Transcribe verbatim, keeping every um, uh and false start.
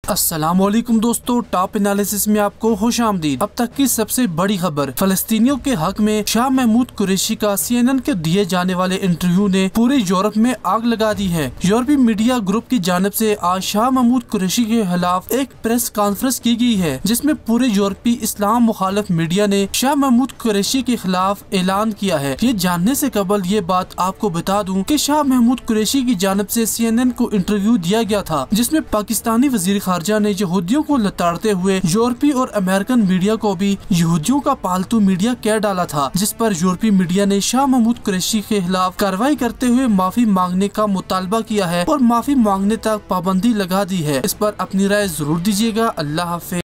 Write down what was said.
अस्सलामुअलैकुम दोस्तों, top analysis में आपको खुश आमदीद। अब तक की सबसे बड़ी खबर, फलस्तीनियों के हक में शाह महमूद कुरैशी का सी एन एन के दिए जाने वाले इंटरव्यू ने पूरे यूरोप में आग लगा दी है। यूरोपीय मीडिया ग्रुप की जानिब से आज शाह महमूद कुरैशी के खिलाफ एक प्रेस कॉन्फ्रेंस की गई है, जिसमें पूरे यूरोपीय इस्लाम मुखालिफ मीडिया ने शाह महमूद कुरैशी के खिलाफ ऐलान किया है। ये जानने से कबल ये बात आपको बता दूं कि शाह महमूद कुरैशी की जानिब से सी एन एन को इंटरव्यू दिया गया था, जिसमें पाकिस्तानी वजीर खारजा ने यहूदियों को लताड़ते हुए यूरोपीय और अमेरिकन मीडिया को भी यहूदियों का पालतू मीडिया कह डाला था, जिस पर यूरोपीय मीडिया ने शाह महमूद कुरैशी के खिलाफ कार्रवाई करते हुए माफी मांगने का मुतालबा किया है और माफी मांगने तक पाबंदी लगा दी है। इस पर अपनी राय जरूर दीजिएगा। अल्लाह हाफिज।